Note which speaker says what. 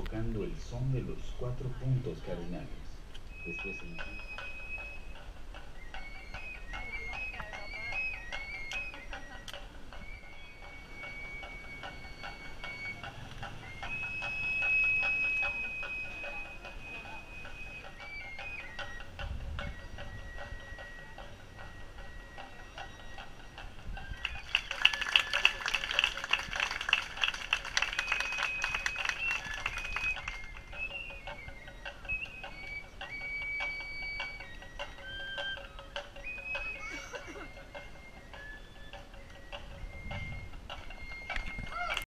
Speaker 1: tocando el son de los cuatro puntos cardinales. Después